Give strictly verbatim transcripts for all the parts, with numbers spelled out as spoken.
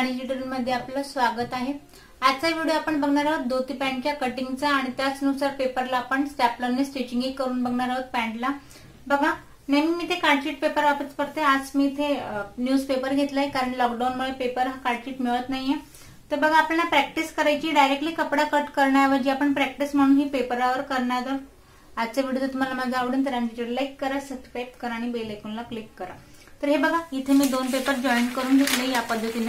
राणी tutorial मध्ये आपलं स्वागत आहे। आजचा व्हिडिओ आपण बघणार आहोत धोती पॅन्टच्या कटिंगचा आणि त्याचनुसार पेपरला आपण स्टॅपलरने स्टिचिंग करून बघणार आहोत पॅन्टला। बघा, नेहमी मी ते कार्डशीट पेपर वापरत करते, आज मी इथे न्यूजपेपर घेतलाय कारण लॉकडाऊन मुळे पेपर हा कार्डशीट मिळत नाहीये। तर बघा, आपल्याला प्रॅक्टिस करायची, डायरेक्टली कपडा कट करण्याऐवजी आपण प्रॅक्टिस म्हणून ही पेपरवर करणार आहोत। आजचा व्हिडिओ तुम्हाला माझा आवडेल तर राणी ट्युटोरियल लाईक करा, सबस्क्राइब करा आणि बेल आयकॉनला क्लिक करा। तर हे बघा, इथे मी दोन पेपर जॉईन करून घेतले या पद्धतीने।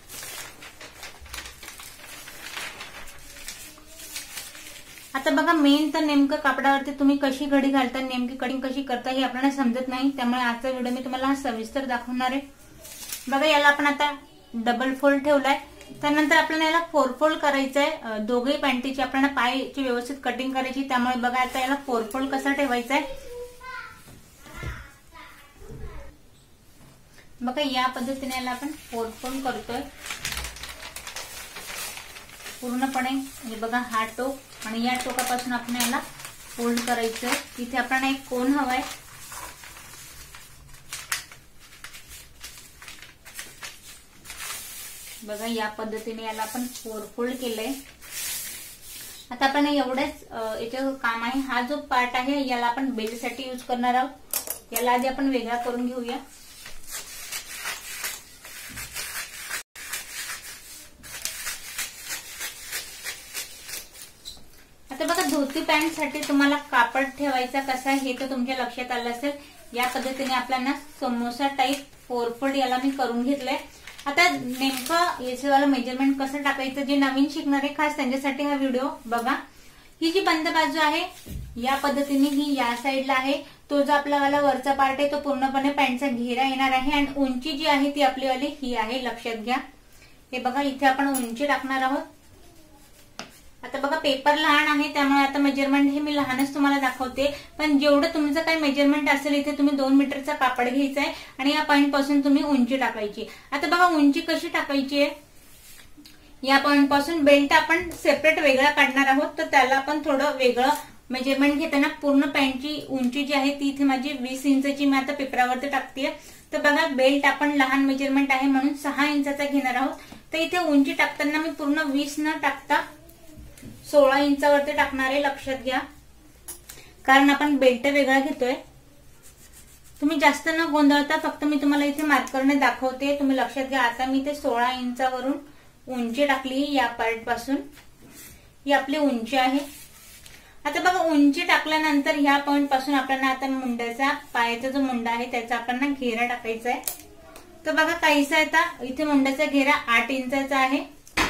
आता बघा, मेन तर नेमकं कापडावरती तुम्ही कशी घडी घालता, नेमकी कटिंग कशी करता हे आपल्याला समजत नाही, त्यामुळे आजचा व्हिडिओ मी तुम्हाला सविस्तर दाखवणार आहे। बघा, याला आपण आता डबल फोल्ड ठेवलाय, त्यानंतर आपल्याला याला फोर फोल्ड करायचंय। दोघे पॅन्टीची आपल्याला पायची व्यवस्थित कटिंग करायची, त्यामुळे बघा आता याला फोर फोल्ड कसा ठेवायचा आहे। बघा, या पद्धतीने याला आपण फोर फोल्ड करतोय पूर्णपणे। हे बघा, हा टोक आणि या टोकापासून आपण याला फोल्ड करायचंय। इथे आपल्याला एक कोन हवाय, बघा या पद्धतीने याला आपण फोर फोल्ड केलंय। आता आपण एवढंच याचं काम आहे। हा जो पार्ट आहे याला आपण बेल्ट साठी यूज करणार आहोत, याला आधी आपण वेगळा करून घेऊया। आता बघा, धोती पॅन्ट साठी तुम्हाला कापड ठेवायचा कसा हे तर तुमच्या लक्षात आलं असेल। या पद्धतीने आपल्याला समोसा टाईप फोर फोल्ड याला मी करून घेतलंय। आता नेमकं याचं मेजरमेंट कसं टाकायचं, जे नवीन शिकणारे खास त्यांच्यासाठी हा व्हिडिओ बघा। ही जी बंद बाजू आहे या पद्धतीने ही या साईडला आहे, तो जो आपला वाला वरचा पार्ट आहे तो पूर्णपणे पॅन्टचा घेरा येणार आहे आणि उंची जी आहे ती आपली वाली ही आहे, लक्षात घ्या। हे बघा, इथे आपण उंची टाकणार आहोत। आता बघा, पेपर लहान आहे त्यामुळे आता मेजरमेंट हे मी लहानच तुम्हाला दाखवते, पण जेवढं तुमचं काही मेजरमेंट असेल इथे तुम्ही दोन मीटरचा कापड घ्यायचा आहे आणि या पॉइंट पासून तुम्ही उंची टाकायची। आता बघा, उंची कशी टाकायची आहे, या पॉइंट पासून बेल्ट आपण सेपरेट वेगळा काढणार आहोत, तर त्याला आपण थोडं वेगळं मेजरमेंट घेताना पूर्ण पॅन्टची उंची जी आहे ती इथे माझी वीस इंचची मी आता पेपरावरती टाकतेय। तर बघा, बेल्ट आपण लहान मेजरमेंट आहे म्हणून सहा इंचाचा घेणार आहोत, तर इथे उंची टाकताना मी पूर्ण वीस न टाकता सोळा इंचावरती टाकणार आहे, लक्षात घ्या, कारण आपण बेल्ट वेगळा घेतोय। तुम्ही जास्त न गोंधळता फक्त मी तुम्हाला इथे मार्करने दाखवते, तुम्ही लक्षात घ्या। आता मी इथे सोळा इंचावरून उंची टाकली, या पार्ट पासून ही आपली उंची आहे। आता बघा, उंची टाकल्यानंतर ह्या पॉइंट पासून आपल्याला आता मुंड्याचा पायाचा जो मुंडा आहे त्याचा आपल्याला घेरा टाकायचा आहे। तर बघा, काहीसा आता इथे मुंड्याचा घेरा आठ इंचाचा आहे।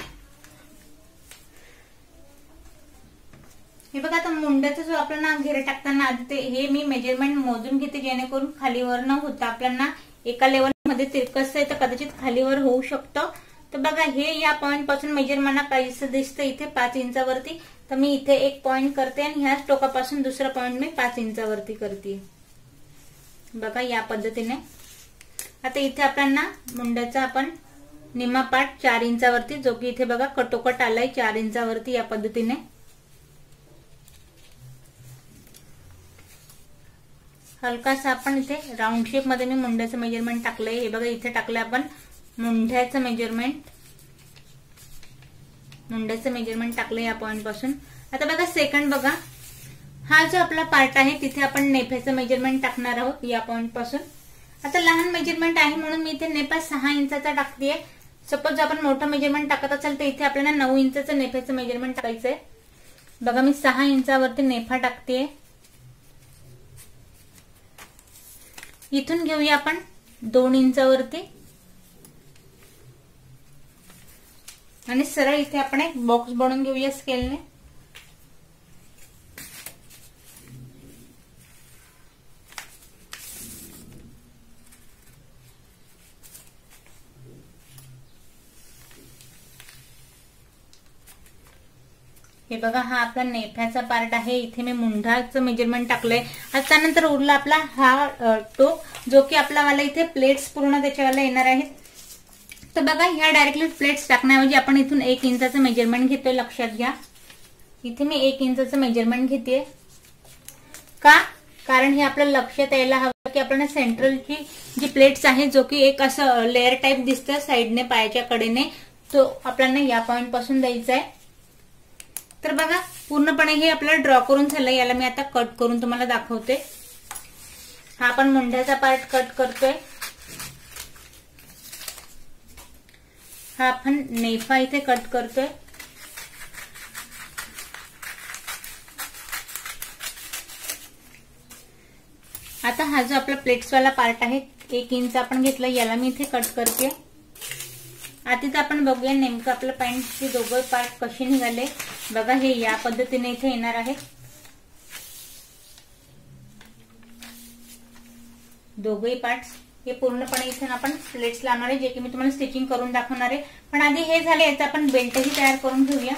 हे बघा, आता मुंड्याचा जो आपल्याला घेरा टाकताना आधी ते हे मी मेजरमेंट मोजून घेते, जेणेकरून खालीवर न होता आपल्याला एका लेवल मध्ये तिरकस आहे तर कदाचित खालीवर होऊ शकतं। तर बघा, हे या पॉइंट पासून मेजर मला काहीसं दिसतं इथे पाच इंचावरती, तर मी इथे एक पॉइंट करते आणि ह्याच टोकापासून दुसरा पॉइंट मी पाच इंचावरती करते। बघा, या पद्धतीने आता इथे आपल्याला मुंड्याचा आपण निम्मा पार्ट चार इंचावरती, जो की इथे बघा कटोकट आलाय चार इंचावरती, या पद्धतीने हलकासा आपण इथे राऊंड शेप मध्ये मी मुंड्याचं मेजरमेंट टाकलंय। हे बघा, इथे टाकलंय आपण मुंड्याचं मेजरमेंट, मुंड्याचं मेजरमेंट टाकलंय या पॉइंट पासून। आता बघा, सेकंड बघा, हा जो आपला पार्ट आहे तिथे आपण नेफ्याचं मेजरमेंट टाकणार आहोत या पॉइंट पासून। आता लहान मेजरमेंट आहे म्हणून मी इथे नेफा सहा इंचाचा टाकतेय। सपोज आपण मोठं मेजरमेंट टाकत असेल तर इथे आपल्याला नऊ इंचाचं नेफ्याचं मेजरमेंट टाकायचंय। बघा, मी सहा इंचावरती नेफा टाकतेय। इथून घेऊया आपण दोन इंचावरती आणि सरळ इथे आपण एक बॉक्स बनवून घेऊया स्केलने। हे बघा, हा आपला नेफ्याचा पार्ट आहे, इथे मी मुंढाचं मेजरमेंट टाकलंय। आता त्यानंतर उरला आपला हा टोक, जो की आपला वाला इथे प्लेट्स पूर्ण त्याच्यावाला येणार आहेत। तर बघा, ह्या डायरेक्टली प्लेट्स टाकण्याऐवजी आपण इथून एक इंचाचं मेजरमेंट घेतोय, लक्षात घ्या। इथे मी एक इंचाचं मेजरमेंट घेते, का कारण हे आपल्याला लक्षात यायला हवं की आपल्याला सेंट्रलची जी प्लेट्स आहे जो की एक असं लेअर टाइप दिसतं साईडने पायाच्या कडेने, तो आपल्याला या पॉइंट पासून द्यायचा आहे. तर बघा पूर्णपणे हे आपल्याला ड्रॉ करून झालं. याला मी आता कट करून तुम्हाला दाखवते. हा आपण मुंढ्याचा पार्ट कट करतोय. हा आपण नेफा इथे कट करतोय. आता हा जो आपला प्लेट्सवाला पार्ट आहे एक इंच आपण घेतला, याला मी इथे कट करते. आता इथे आपण बघूया नेमकं आपलं पॅन्टचे दोघं पार्ट कसे निघाले. बघा हे या पद्धतीने इथे येणार आहे. दोघंही पार्ट्स हे पूर्णपणे इथे आपण प्लेट्स लावणार आहे, जे की मी तुम्हाला स्टिचिंग करून दाखवणार आहे. पण आधी हे झाले याचा आपण बेल्टही तयार करून घेऊया.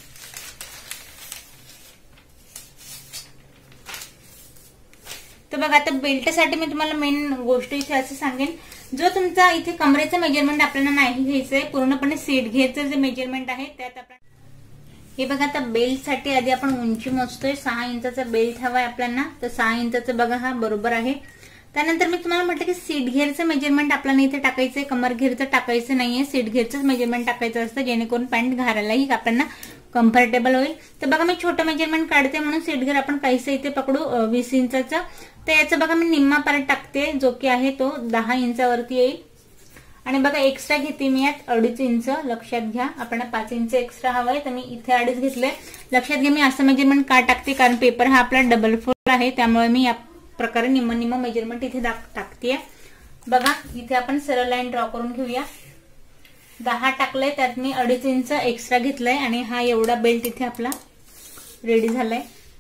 तर बघा आता बेल्टसाठी मी तुम्हाला मेन गोष्ट इथे असं सांगेन, जो तुमचा इथे कमरेचं मेजरमेंट आपल्याला नाही घ्यायचंय, पूर्णपणे सीट घ्यायचं जे मेजरमेंट आहे त्यात आपण हे बघा आता बेल्टसाठी आधी आपण उंची मोजतोय. सहा इंचाचा बेल्ट हवाय आपल्याला, तर सहा इंचाचं बघा हा बरोबर आहे. त्यानंतर मी तुम्हाला म्हटलं की सीट घेरचं मेजरमेंट आपल्याला इथे टाकायचंय, कमर घेरचं टाकायचं नाहीये, सीट घेरचंच मेजरमेंट टाकायचं असतं, जेणेकरून पॅन्ट घालायलाही आपल्याला कम्फर्टेबल होईल. तर बघा मी छोटं मेजरमेंट काढते म्हणून सीट घेर आपण काहीसं इथे पकडू वीस इंचाचं. तर याचं बघा मी निम्मा पार्ट टाकते, जो की आहे तो दहा इंचावरती येईल. आणि बघा एक्स्ट्रा घेते मी यात अडीच इंच. लक्षात घ्या आपल्याला पाच इंच एक्स्ट्रा हवाय, तर मी इथे अडीच घेतले. लक्षात घ्या मी असं मेजरमेंट का टाकते, कारण पेपर हा आपला डबल फोल्ड आहे, त्यामुळे मी या प्रकारे निम्म निम्म मेजरमेंट इथे टाकते. बघा इथे आपण सरळ लाईन ड्रॉ करून घेऊया. दहा टाकलंय, त्यात मी अडीच इंच एक्स्ट्रा घेतलंय आणि हा एवढा बेल्ट इथे आपला रेडी झालाय.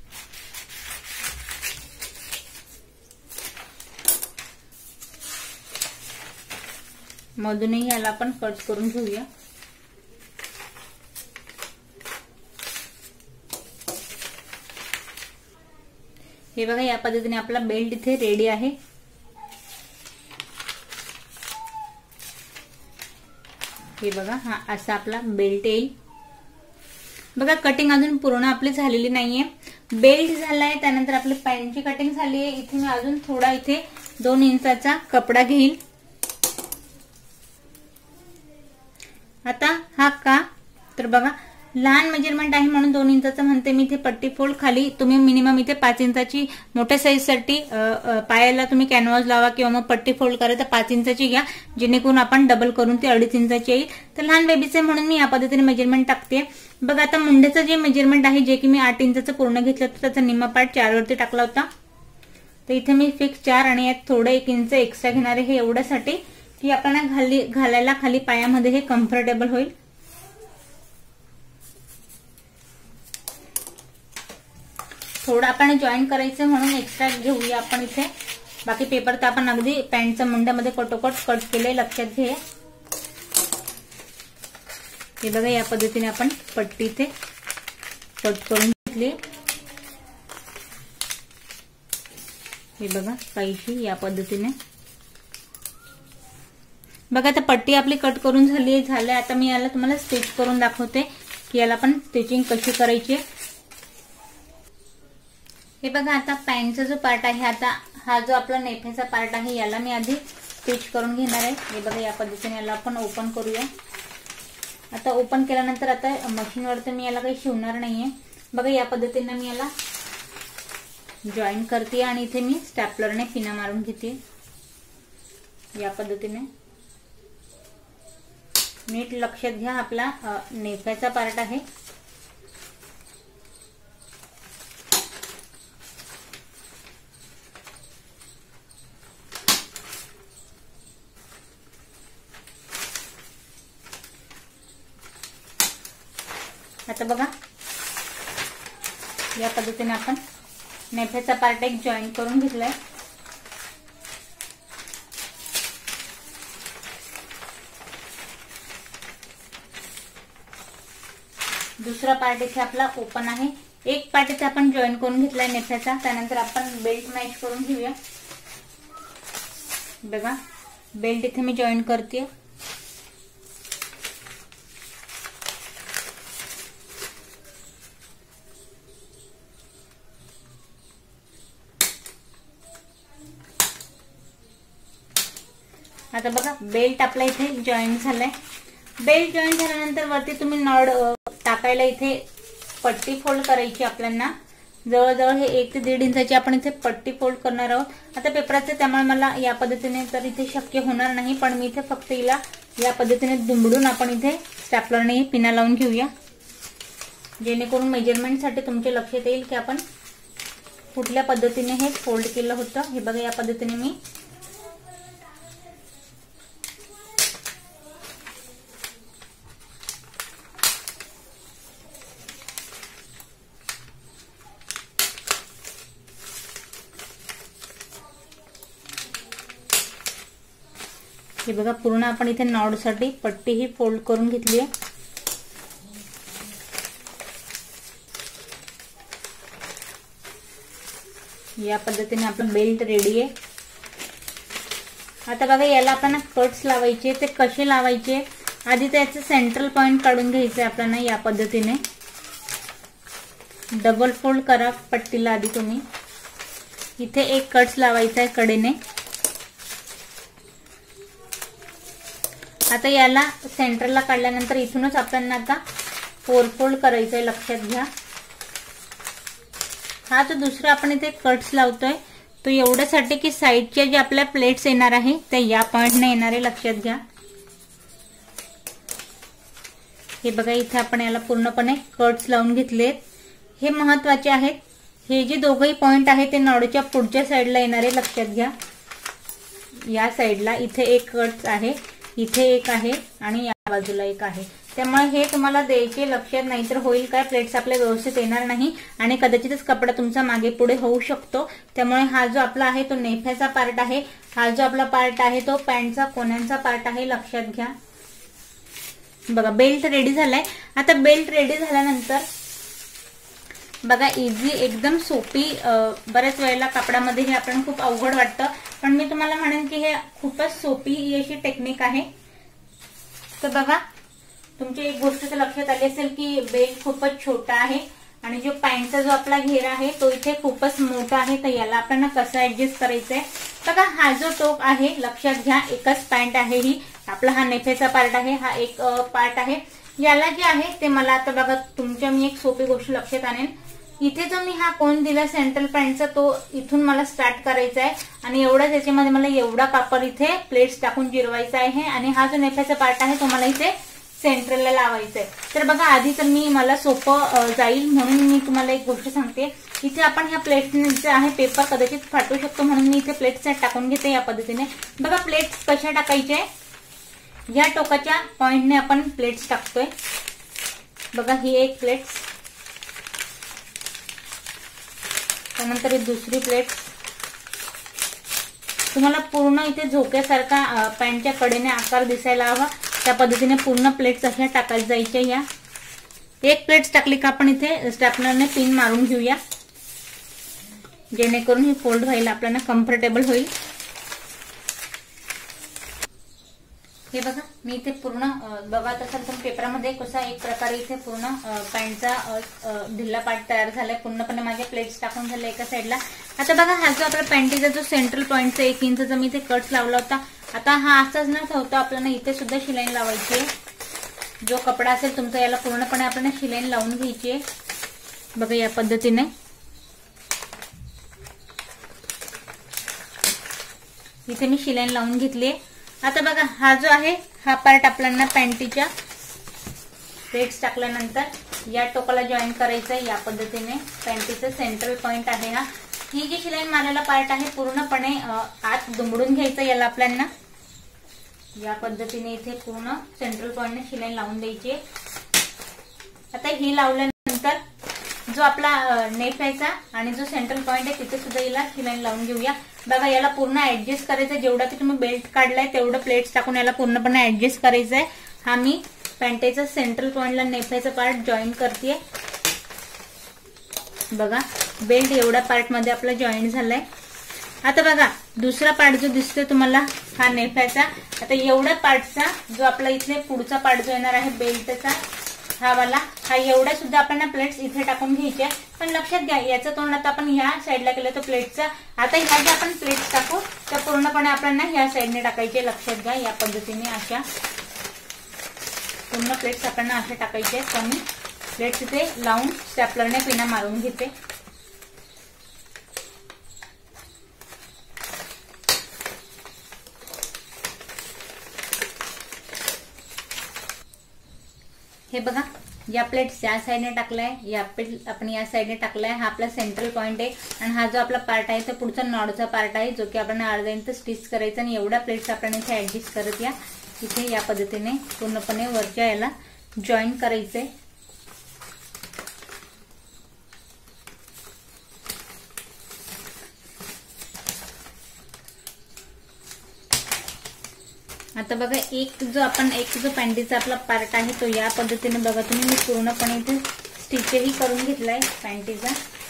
मधूनही याला आपण कट करून घेऊया. हे बघा या पद्धतीने आपला बेल्ट इथे रेडी आहे. हे बघा हा असा आपला बेल्ट येईल. बघा कटिंग अजून पूर्ण आपली झालेली नाहीये. बेल्ट झालाय, त्यानंतर आपली पॅन्टची कटिंग झाली आहे. इथे मी अजून थोडा इथे दोन इंचाचा कपडा घेईल. आता हा का, तर बघा लहान मेजरमेंट आहे म्हणून दोन इंचाचं म्हणते मी. इथे पट्टी फोल्ड खाली तुम्ही मिनिमम इथे पाच इंचाची मोठ्या साईजसाठी पायाला तुम्ही कॅनव्हास लावा किंवा मग पट्टी फोल्ड करा तर पाच इंचाची घ्या, जेणेकरून आपण डबल करून ती अडीच इंचाची येईल. तर लहान बेबीचे म्हणून मी या पद्धतीने मेजरमेंट टाकते. बघा आता मुंड्याचं जे मेजरमेंट आहे, जे की मी आठ इंचाचं पूर्ण घेतलं तर त्याचा निम्मा पार्ट चार वरती टाकला होता. तर इथे मी फिक्स चार आणि यात थोडं एक इंच एक्स्ट्रा घेणार आहे, हे एवढ्यासाठी की आपल्याला खाली घालायला खाली पायामध्ये हे कम्फर्टेबल होईल. थोडं आपण जॉईन करायचं म्हणून एक्स्ट्रा घेऊया आपण इथे. बाकी पेपर तर आपण अगदी पॅन्टच्या मुंड्यामध्ये कटोकट कट केले, लक्षात घे. हे बघा या पद्धतीने आपण पट्टी इथे कट करून घेतली. हे बघा काहीशी या पद्धतीने. बघा आता पट्टी आपली कट करून झाली झाले. आता मी याला तुम्हाला स्टिच करून दाखवते की याला पण स्टिचिंग कशी करायची. हे बघा आता पॅन्टचा जो पार्ट आहे, आता हा जो आपला नेफेचा पार्ट आहे याला मी आधी स्टिच करून घेणार आहे. हे बघा या पद्धतीने याला आपण ओपन करूया. आता ओपन केल्यानंतर आता मशीनवरती मी याला काही शिवणार नाहीये. बघा या पद्धतीने मी याला जॉईन करते आणि इथे मी स्टॅपलरने पिना मारून घेते. या पद्धतीने नीट लक्षात घ्या, आपला नेफेचा पार्ट आहे. आता बघा या पद्धतीने आपण नेफेचा पार्ट एक जॉईन करून घेतलाय. दुसरा पार्ट इथे आपला ओपन आहे. एक पार्ट इथे आपण जॉईन करून घेतलाय नेफेचा. त्यानंतर आपण बेल्ट मॅच करून घेऊया. बघा बेल्ट इथे मी जॉईन करते. आता बघा बेल्ट आपला इथे जॉईन झालाय। बेल्ट जॉईन झाल्यानंतर वरती तुम्ही नॉड टाकायला इथे पट्टी फोल्ड करायची आपल्याला। जवळजवळ हे एक ते दीड इंचाची आपण इथे पट्टी फोल्ड करणार आहोत। आता पेपराचे त्यामुळे मला या पद्धतीने तर इथे शक्य होणार नाही, पण मी इथे फक्त हिला या पद्धतीने दुमडून आपण इथे स्टॅपलरने पिना लावून घेऊया, जेणेकरून मेजरमेंटसाठी तुमच्या लक्षात येईल की आपण कुठल्या पद्धतीने हे फोल्ड केलं होतं। हे बघा या पद्धतीने मी हे बघा पूर्ण आपण इथे नॉडसाठी पट्टी ही फोल्ड करून घेतली आहे। या पद्धतीने आपला बेल्ट रेडी आहे। आता बघा याला आपल्याला कट्स लावायचे, ते कसे लावायचे आधी त्याचे सेंट्रल पॉइंट काढून घ्यायचे आपल्याला। या पद्धतीने डबल फोल्ड करा पट्टीला आधी तुम्ही, इथे एक कट्स लावायचा आहे कडेने। आता याला सेंटरला काढल्यानंतर इथूनच आपल्याला आता फोर फोल्ड करायचंय, लक्षात घ्या। हा जो दुसरा आपण इथे कट्स लावतोय तो एवढ्यासाठी की साईडच्या जे आपल्या प्लेट्स येणार आहे त्या या पॉइंटने येणार आहे, लक्षात घ्या। हे बघा इथे आपण याला पूर्णपणे कट्स लावून घेतलेत, हे महत्वाचे आहेत। हे जे दोघही पॉइंट आहे ते नॉडच्या पुढच्या साईडला येणार आहे, लक्षात घ्या। या साईडला इथे एक कट्स आहे, इथे एक आहे आणि या बाजूला एक आहे, त्यामुळे हे तुम्हाला द्यायचे लक्षात नाही तर होईल काय, प्लेट्स आपले व्यवस्थित येणार नाही आणि कदाचितच कपडा तुमचा मागे पुढे होऊ शकतो। त्यामुळे हा जो आपला आहे तो नेफ्याचा पार्ट आहे, हा जो आपला पार्ट आहे तो पॅन्टचा कोण्यांचा पार्ट आहे, लक्षात घ्या। बघा बेल्ट रेडी झालाय। आता बेल्ट रेडी झाल्यानंतर बघा इझी एकदम सोपी, बऱ्याच वेळेला कापडामध्ये हे आपण खूप अवघड वाटतं, पण मी तुम्हाला म्हणेन की हे खूपच सोपी ही अशी टेक्निक आहे। तर बघा तुमच्या एक गोष्ट तर लक्षात आली असेल की बेल्ट खूपच छोटा आहे आणि जो पॅन्टचा जो आपला घेर आहे तो इथे खूपच मोठा आहे, तर याला आपल्याला कसं ऍडजस्ट करायचंय। बघा हा जो टोक आहे लक्षात घ्या, एकच पॅन्ट आहे ही, आपला हा नेफेचा पार्ट आहे, हा एक पार्ट आहे। याला जे आहे ते मला आता बघा तुमच्या मी एक सोपी गोष्ट लक्षात आणेन, इथे जो मी हा कोन दिला सेंट्रल पॅन्टचा तो इथून मला स्टार्ट करायचा आहे आणि एवढाच याच्यामध्ये मला एवढा कापड इथे प्लेट्स टाकून जिरवायचा आहे आणि हा जो नेफ्याचा पार्ट आहे तो मला इथे सेंट्रलला लावायचा आहे। तर बघा आधी तर मी मला सोपं जाईल म्हणून मी तुम्हाला एक गोष्ट सांगते, इथे आपण ह्या प्लेट्स आहे पेपर कदाचित फाटू शकतो म्हणून मी इथे प्लेट्स टाकून घेते या पद्धतीने। बघा प्लेट्स कशा टाकायचे, या टोकाच्या पॉइंटने आपण प्लेट्स टाकतोय। बघा ही एक प्लेट्स, त्यानंतर ही दुसरी प्लेट, तुम्हाला पूर्ण इथे झोक्यासारखा पॅन्टच्या कडेने आकार दिसायला हवा त्या पद्धतीने पूर्ण प्लेट्स अशा टाकायला जायच्या। या एक प्लेट्स टाकली का आपण इथे स्टॅपलरने पिन मारून घेऊया, जेणेकरून ही फोल्ड व्हायला आपल्याला कम्फर्टेबल होईल। हे बघा मी इथे पूर्ण बघत असाल तर पेपरामध्ये कसा एक प्रकारे इथे पूर्ण पॅन्टचा ढिल्ला पार्ट तयार झालाय, पूर्णपणे माझ्या प्लेट्स टाकून झाले एका साईडला। आता बघा हा जो आपला पॅन्टीचा जो सेंट्रल पॉइंटचा एक इंचचा मी इथे कट्स लावला होता, आता हा असाच न ठेवता आपल्याला इथे सुद्धा शिलाईन लावायची आहे। जो कपडा असेल तुमचा याला पूर्णपणे आपल्याला शिलाईन लावून घ्यायची आहे। बघा या पद्धतीने इथे मी शिलाईन लावून घेतली आहे। आता बघा हा जो आहे हा पार्ट आपल्याला पॅन्टीच्या प्लेट्स टाकल्यानंतर या टोकाला जॉईन करायचं आहे। या पद्धतीने पॅन्टीचं सेंट्रल पॉइंट आहे हा, ही जी शिलाई मारलेला पार्ट आहे पूर्णपणे आत दुमडून घ्यायचं याला आपल्याला। या पद्धतीने इथे पूर्ण सेंट्रल पॉइंटने शिलाई लावून द्यायची। आता ही लावल्यानंतर जो आपला नेफ यायचा आणि जो सेंट्रल पॉइंट आहे तिथे सुद्धा याला शिलाई लावून घेऊया। बघा याला पूर्ण ऍडजस्ट करायचं, जेवढा की तुम्ही बेल्ट काढलाय तेवढं प्लेट्स टाकून याला पूर्णपणे ऍडजस्ट करायचं आहे। हा मी पॅन्टेचा सेंट्रल पॉइंटला नेफायचा पार्ट जॉईन करतेय। बघा बेल्ट एवढा पार्ट मध्ये आपला जॉईन झालाय। आता बघा दुसरा पार्ट जो दिसतोय तुम्हाला हा नेफायचा, आता एवढ्या पार्टचा जो आपला इथे पुढचा पार्ट जो येणार आहे बेल्टचा, हा वाला, हा एवढ्या सुद्धा आपल्याला प्लेट्स इथे टाकून घ्यायचे. पण लक्षात घ्या याचं तोंड आता आपण ह्या साईडला केलं तर प्लेटचा, आता ह्या ज्या आपण प्लेट्स टाकू तर पूर्णपणे आपल्याला ह्या साईडने टाकायचे. लक्षात घ्या या पद्धतीने अशा पूर्ण प्लेट्स आपल्याला अशा टाकायचे. तर मी प्लेट्स इथे लावून स्टॅपलरने पिना मारून घेते. हे बघा या प्लेट्स या साईडने टाकलाय, या प्लेट आपण या साईडने टाकलाय. हा आपला सेंट्रल पॉइंट आहे आणि हा जो आपला पार्ट आहे तो पुढचा नॉडचा पार्ट आहे, जो की आपण अर्धा इंच स्टिच करायचा. आणि एवढ्या प्लेट्स आपण इथे ऍडजस्ट करत या इथे या पद्धतीने पूर्णपणे वरच्या याला जॉईन करायचे. आता बघा एक जो आपण एक जो पॅन्टीचा आपला पार्ट आहे तो या पद्धतीने बघा तुम्ही मी पूर्णपणे इथे स्टिचही करून घेतलाय पॅन्टीचा.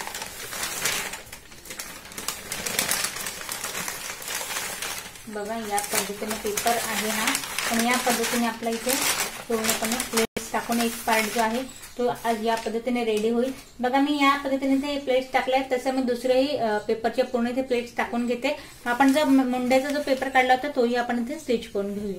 बघा या पद्धतीने पेपर आहे हा, पण या पद्धतीने आपला इथे पूर्णपणे प्लेट्स टाकून एक पार्ट जो आहे तो आज या पद्धतीने रेडी होईल. बघा मी या पद्धतीने ते प्लेट्स टाकले, तसं मी दुसरेही पेपरचे पूर्ण इथे प्लेट्स टाकून घेते. आपण जो मुंड्याचा जो पेपर काढला होता तोही आपण इथे स्टिच करून घेऊया.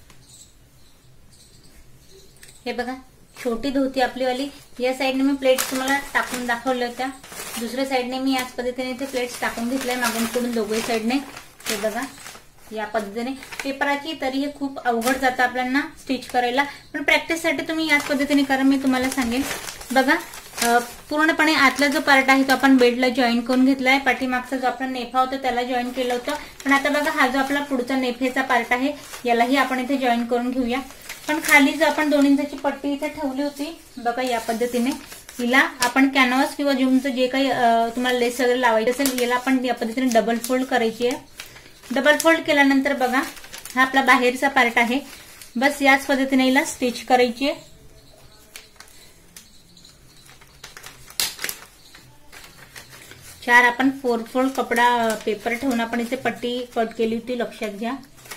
हे बघा छोटी धोती आपली वाली, या साईडने मी प्लेट्स तुम्हाला टाकून दाखवल्या होत्या, दुसऱ्या साईडने मी याच पद्धतीने ते प्लेट्स टाकून घेतल्या मागून पुढून दोघे साईडने. हे बघा या पद्धतीने पेपराची तरी हे खूप अवघड जातं आपल्याला स्टिच करायला, पण प्रॅक्टिससाठी तुम्ही याच पद्धतीने करा. मी तुम्हाला सांगेन बघा पूर्णपणे आतला जो पार्ट आहे तो आपण बेल्टला जॉईन करून घेतलाय. पाठीमागचा जो आपला नेफा होता त्याला जॉईन केलं होतं, पण आता बघा हा जो आपला पुढचा नेफेचा पार्ट आहे यालाही आपण इथे जॉईन करून घेऊया. पण खाली जो आपण दोन इंचाची पट्टी इथे ठेवली होती बघा या पद्धतीने, हिला आपण कॅनव्हास किंवा जूमचं जे काही तुम्हाला लेस वगैरे लावायचं असेल याला आपण या पद्धतीने डबल फोल्ड करायची आहे. डबल फोल्ड केल्यानंतर बघा हा आपला बाहेरचा पार्ट आहे, बस याच पद्धतीने हिला स्टिच करायची आहे. चार आपण फोर फोल्ड कपडा पेपर ठेवून आपण इथे पट्टी कट केली होती, लक्षात घ्या.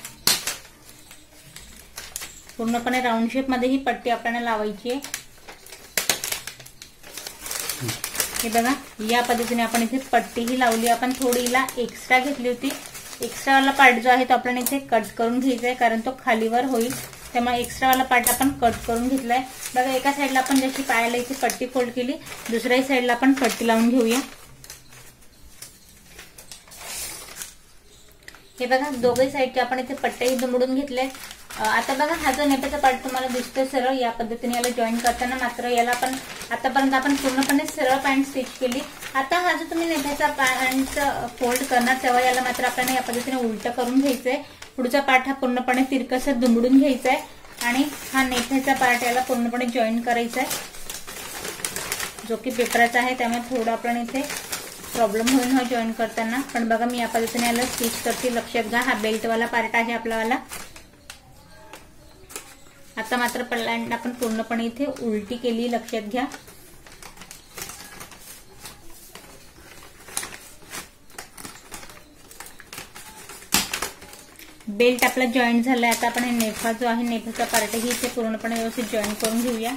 पूर्णपणे राऊंड शेप मध्ये ही पट्टी आपल्याला लावायची आहे. हे बघा या पद्धतीने आपण इथे पट्टी ही लावली. आपण थोडी हिला एक्स्ट्रा घेतली होती, एक्स्ट्रा वाला पार्ट जो आहे तो आपण इथे कट करून घ्यायचा आहे कारण तो खालीवर होईल, त्यामुळे एक्स्ट्रा वाला पार्ट आपण कट करून घेतलाय. बघा एका साईडला आपण जशी पायाला इथे पट्टी फोल्ड केली, दुसऱ्या साईडला आपण पट्टी लावून घेऊया. हे बघा दोघे साईडचे आपण इथे पट्ट्याही दुमडून घेतले. आता बघा हा जो नेपेचा पार्ट तुम्हाला दिसतोय सरळ या पद्धतीने याला जॉईन करताना, मात्र याला आपण आतापर्यंत आपण पूर्णपणे सरळ पॅन्ट स्टिच केली. आता हा जो तुम्ही नेपेचा पॅन्ट फोल्ड करणार तेव्हा याला मात्र आपल्याला या पद्धतीने उलट करून घ्यायचंय. पुढचा पार्ट हा पूर्णपणे तिरकसा दुमडून घ्यायचा आहे आणि हा नेपेचा पार्ट याला पूर्णपणे जॉईन करायचा आहे, जो की पेपराचा आहे त्यामुळे थोडं आपण इथे प्रॉब्लेम होईल हा जॉईन करताना. पण बघा मी या पद्धतीने याला स्टिच करते. लक्षात घ्या हा बेल्टवाला पार्ट आहे आपलावाला. आता मात्र पॅन्ट आपण पूर्णपणे इथे उलटी केली, लक्षात घ्या. बेल्ट आपला जॉईंट झालाय. आता आपण हे नेफा जो आहे नेफाचा पार्ट ही इथे पूर्णपणे व्यवस्थित जॉईन करून घेऊया.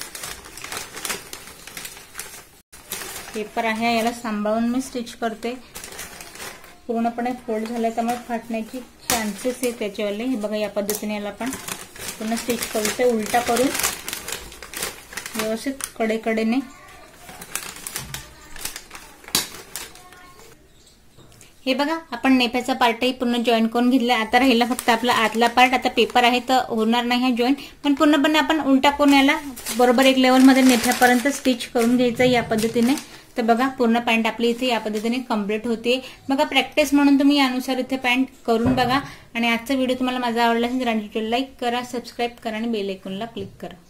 पेपर आहे याला सांभाळून मी स्टिच करते. पूर्णपणे फोल्ड झालाय त्यामुळे फाटण्याची चान्सेस आहे त्याच्यावाले. हे बघा या पद्धतीने याला आपण पूर्ण स्टिच करते उलटा करून व्यवस्थित कडेकडेने. हे बघा आपण नेफ्याचा पार्टही पूर्ण जॉईन करून घेतला. आता राहिला फक्त आपला आतला पार्ट. आता पेपर आहे तर होणार नाही हा जॉईन, पण पूर्णपणे आपण उलटा करून याला बरोबर एक लेवल मध्ये नेफ्यापर्यंत स्टिच करून घ्यायचं या पद्धतीने. तर बघा पूर्ण पॅन्ट आपली इथे या पद्धतीने कम्प्लीट होते. बघा प्रॅक्टिस म्हणून तुम्ही यानुसार इथे पॅन्ट करून बघा. आणि आजचा व्हिडिओ तुम्हाला माझा आवडला असेल तर लाईक करा, सबस्क्राईब करा आणि बेल आयकॉनला क्लिक करा.